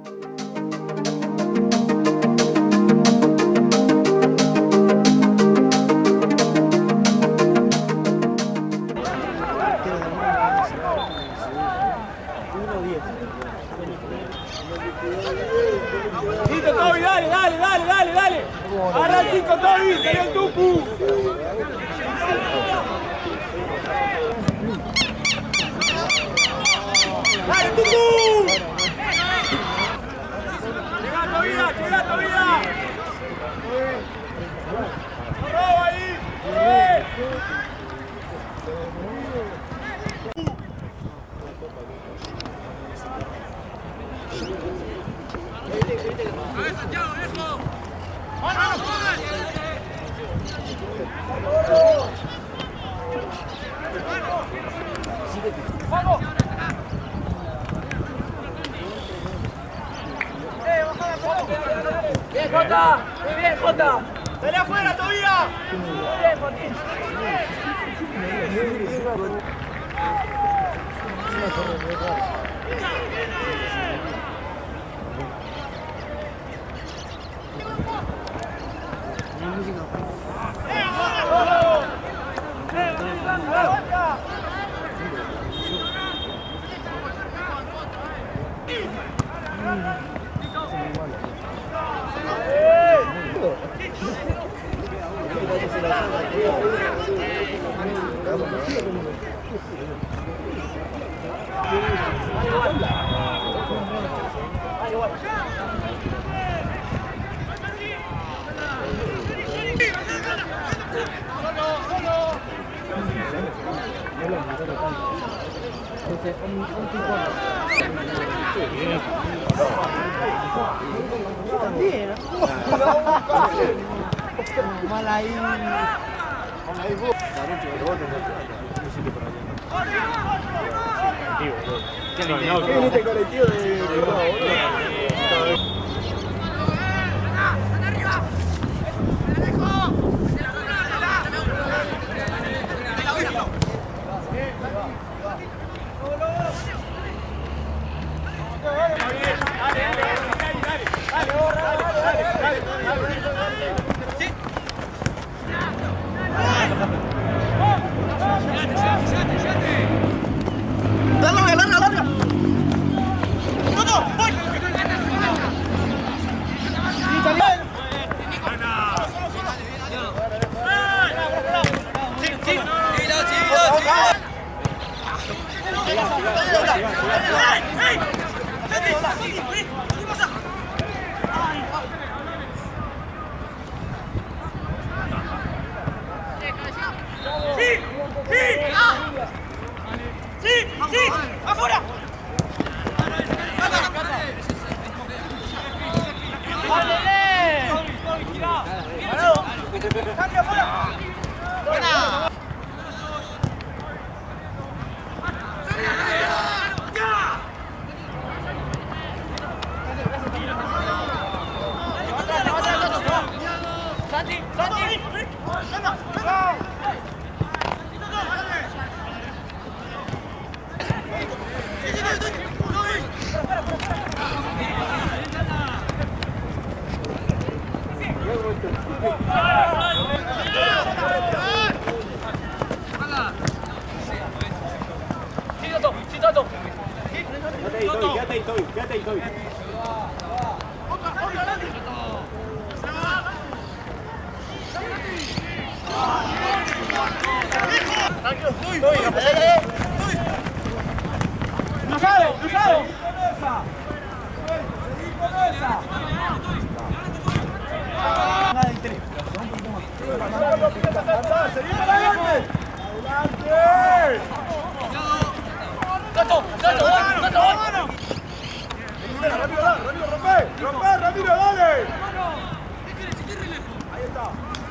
Listo, Toby, dale. Agarra el 5, Toby, salió el Tucu. ¡Dale, Tucu! Llega, Tobía. ¡Roba ahí! Santiago, viejo! ¡Vamos! ¡Bien, Jota! ¡Muy bien, Jota! ¡Dale afuera, Tobía! ¡Muy bien, Jotín! Mal ahí. ¿Qué viniste colectivo de ¡Sí! ¡Afuera! ¡Cambio afuera! ¡Buena! ¡Santi! Quédate ahí, Toby. ¡Cruzado! Nada de interés. ¡Seguimos adelante! ¡Adelante! ¡Tato! ¡Rompe, Ramiro, dale! Ahí está.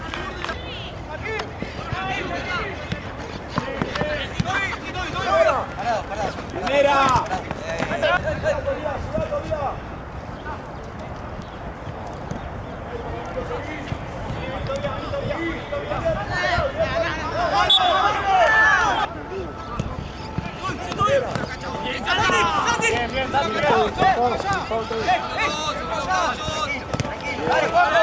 ¡Primera! Bien, Dale, Juan.